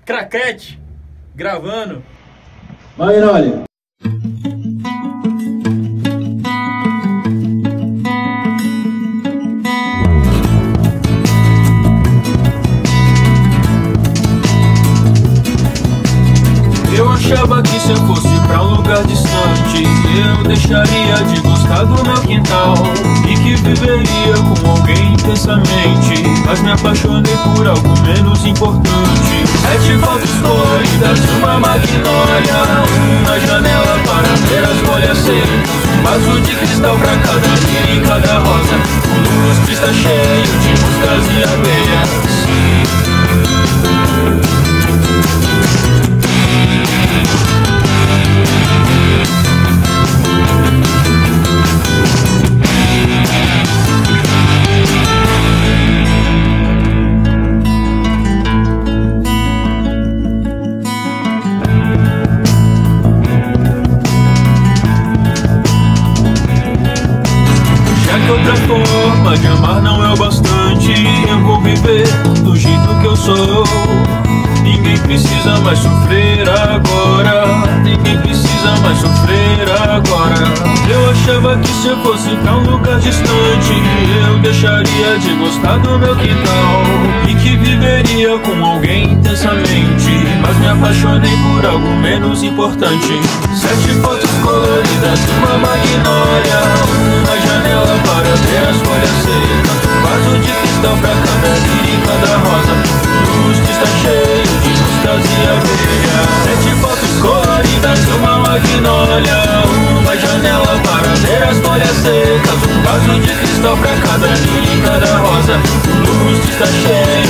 Craquete, gravando. Vai, olha. Eu achava que se eu fosse pra um lugar distante, eu deixaria de gostar do meu quintal e que viveria com alguém intensamente, mas me apaixonei por algo menos importante. 7 fotos coloridas, uma magnólia, uma janela para ver as folhas secas, um vaso de cristal pra cada líria e cada rosa, um luz que está cheio de moscas e abelhas. Outra forma de amar não é o bastante, eu vou viver do jeito que eu sou. Ninguém precisa mais sofrer agora, ninguém precisa mais sofrer agora. Eu achava que se eu fosse pra um lugar distante, eu deixaria de gostar do meu quintal e que viveria com alguém intensamente, mas me apaixonei por algo menos importante. 7 fotos coloridas, uma magnólia, uma janela para ver as folhas secas, um vaso de cristal pra cada líria e cada rosa, luz que está cheio de moscas e abelhas. 7 fotos coloridas, uma magnólia, uma janela para ver as folhas secas, um vaso de cristal pra cada líria e cada rosa, luz que está cheio